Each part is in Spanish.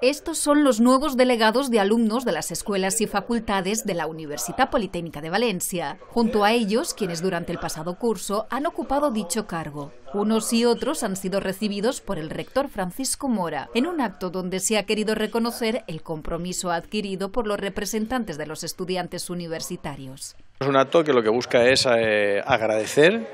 Estos son los nuevos delegados de alumnos de las escuelas y facultades de la Universitat Politécnica de Valencia. Junto a ellos, quienes durante el pasado curso han ocupado dicho cargo. Unos y otros han sido recibidos por el rector Francisco Mora, en un acto donde se ha querido reconocer el compromiso adquirido por los representantes de los estudiantes universitarios. Es un acto que lo que busca es agradecer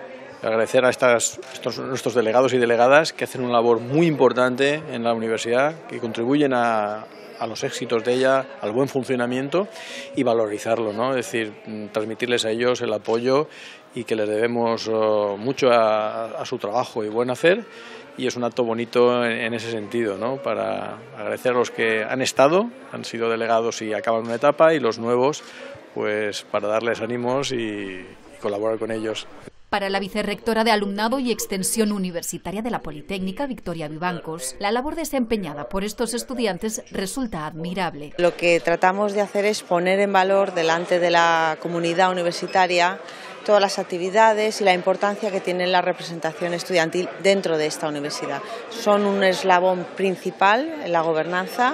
a nuestros delegados y delegadas que hacen una labor muy importante en la universidad, que contribuyen a los éxitos de ella, al buen funcionamiento y valorizarlo, ¿no? Es decir, transmitirles a ellos el apoyo y que les debemos mucho a su trabajo y buen hacer, y es un acto bonito en ese sentido, ¿no? Para agradecer a los que han sido delegados y acaban una etapa, y los nuevos, pues para darles ánimos y colaborar con ellos. Para la vicerrectora de Alumnado y Extensión Universitaria de la Politécnica, Victoria Vivancos, la labor desempeñada por estos estudiantes resulta admirable. Lo que tratamos de hacer es poner en valor delante de la comunidad universitaria todas las actividades y la importancia que tiene la representación estudiantil dentro de esta universidad. Son un eslabón principal en la gobernanza,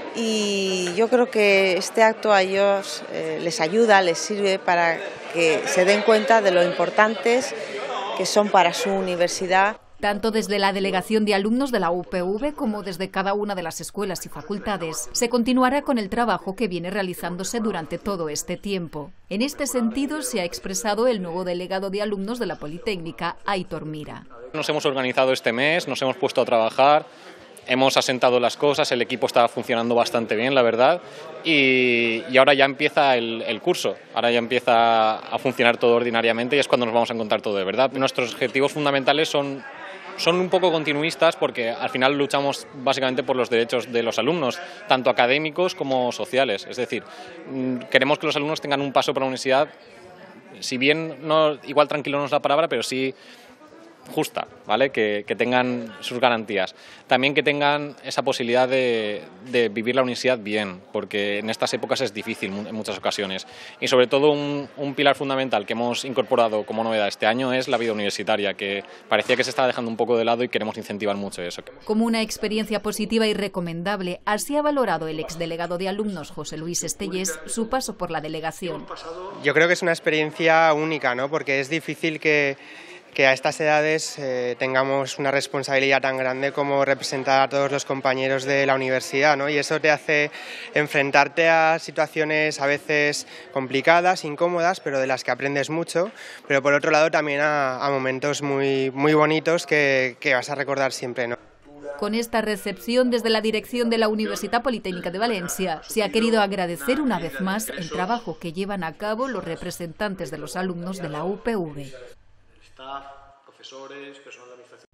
y yo creo que este acto a ellos les ayuda, les sirve para que se den cuenta de lo importantes que son para su universidad. Tanto desde la delegación de alumnos de la UPV como desde cada una de las escuelas y facultades, se continuará con el trabajo que viene realizándose durante todo este tiempo. En este sentido se ha expresado el nuevo delegado de alumnos de la Politécnica, Aitor Mira. Nos hemos organizado este mes, nos hemos puesto a trabajar. Hemos asentado las cosas, el equipo está funcionando bastante bien, la verdad, y ahora ya empieza el curso, ahora ya empieza a funcionar todo ordinariamente y es cuando nos vamos a encontrar todo de verdad. Nuestros objetivos fundamentales son un poco continuistas, porque al final luchamos básicamente por los derechos de los alumnos, tanto académicos como sociales. Es decir, queremos que los alumnos tengan un paso por la universidad, si bien no, igual tranquilo no es la palabra, pero sí justa, ¿vale? Que tengan sus garantías. También que tengan esa posibilidad de vivir la universidad bien, porque en estas épocas es difícil en muchas ocasiones. Y sobre todo un pilar fundamental que hemos incorporado como novedad este año es la vida universitaria, que parecía que se estaba dejando un poco de lado y queremos incentivar mucho eso. Como una experiencia positiva y recomendable, así ha valorado el exdelegado de alumnos José Luis Estellés su paso por la delegación. Yo creo que es una experiencia única, ¿no? Porque es difícil que a estas edades tengamos una responsabilidad tan grande como representar a todos los compañeros de la universidad, ¿no? Y eso te hace enfrentarte a situaciones a veces complicadas, incómodas, pero de las que aprendes mucho, pero por otro lado también a momentos muy bonitos que vas a recordar siempre, ¿no? Con esta recepción desde la dirección de la Universitat Politécnica de Valencia se ha querido agradecer una vez más el trabajo que llevan a cabo los representantes de los alumnos de la UPV. Staff, profesores, personal de administración.